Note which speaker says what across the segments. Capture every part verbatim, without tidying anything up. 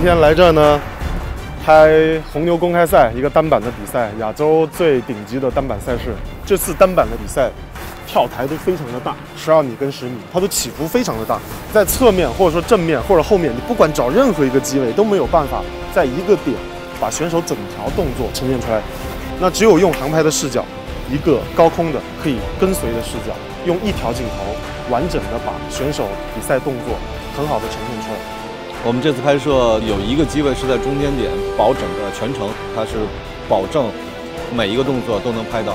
Speaker 1: 天来这儿呢，拍红牛公开赛一个单板的比赛，亚洲最顶级的单板赛事。这次单板的比赛，跳台都非常的大，十二米跟十米，它的起伏非常的大，在侧面或者说正面或者后面，你不管找任何一个机位都没有办法在一个点把选手整条动作呈现出来。那只有用航拍的视角，一个高空的可以跟随的视角，用一条镜头完整的把选手比赛动作很好的呈现出来。
Speaker 2: 我们这次拍摄有一个机位是在中间点保整个全程，它是保证每一个动作都能拍到。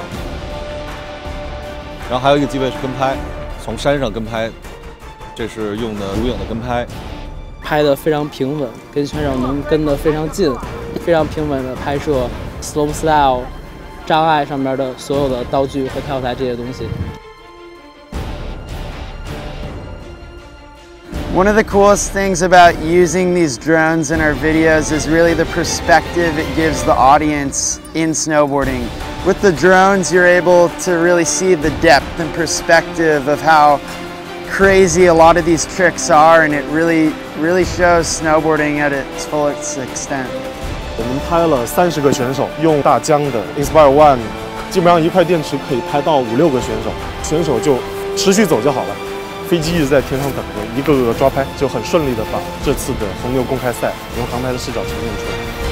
Speaker 2: 然后还有一个机位是跟拍，从山上跟拍，这是用的录影的跟拍，
Speaker 3: 拍得非常平稳，跟选手能跟得非常近，非常平稳的拍摄 slope style 障碍上面的所有的道具和跳台这些东西。
Speaker 4: One of the coolest things about using these drones in our videos is really the perspective it gives the audience in snowboarding. With the drones, you're able to really see the depth and perspective of how crazy a lot of these tricks are, and it really, really shows snowboarding at its fullest extent.
Speaker 1: 我们拍了三十个选手，用大疆的 Inspire One， 基本上一块电池可以拍到五六个选手，选手就持续走就好了。飞机一直在天上等着，一个个抓拍，就很顺利的把这次的红牛公开赛用航拍的视角呈现出来。